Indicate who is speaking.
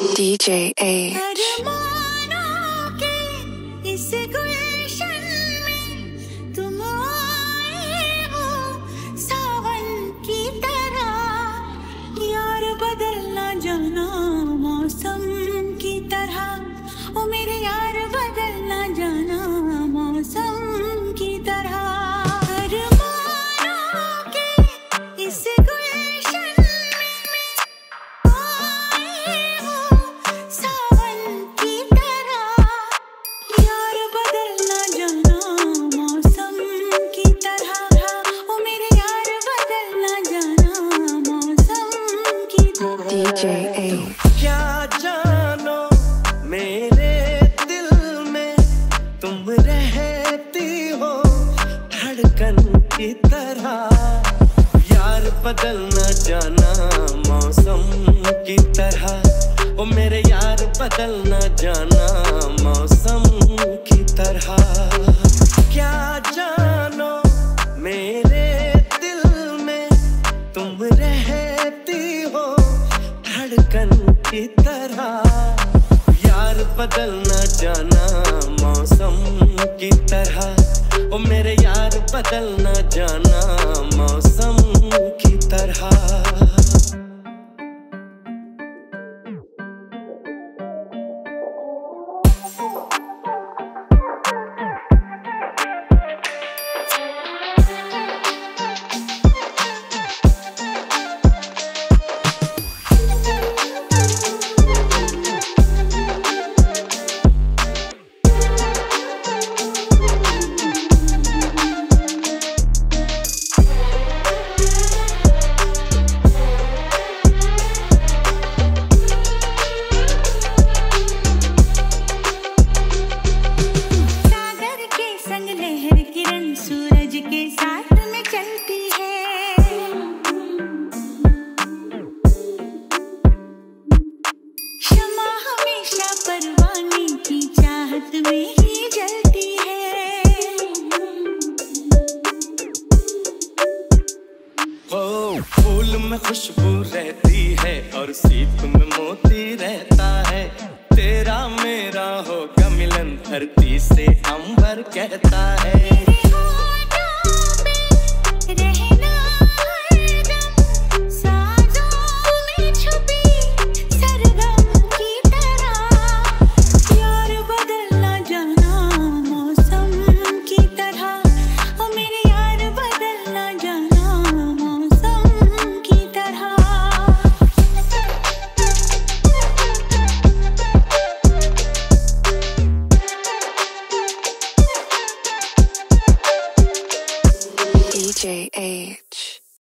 Speaker 1: DJ H.
Speaker 2: इस गुलशन में तुम आए हो सावन की तरह, यार बदलना जाना मौसम की तरह। ओ मेरे यार बदलना जाना मौसम की तरह। अरमानों के इस गुलशन में आए हो सावन की तरह, यार बदलना जाना मौसम की तरह। ओ मेरे यार बदलना जाना मौसम की तरह।
Speaker 1: DJ H.
Speaker 3: क्या जानो मेरे दिल में तुम रहती हो धड़कन की तरह, यार बदलना जाना मौसम की तरह। ओ मेरे यार बदलना जाना मौसम की तरह। क्या जानो मेरे दिल में तुम रहती हो धड़कन की तरह, यार बदलना जाना मौसम की तरह। ओ मेरे यार बदलना जाना मौसम की तरह।
Speaker 2: सूरज के साथ में चलती है, शमा हमेशा परवाने की चाहत में ही जलती है।
Speaker 3: ओ फूल में खुशबू रहती है और सीप में मोती रहता है। तेरा मेरा होगा मिलन धरती से अंबर कहता है।
Speaker 1: DJ H.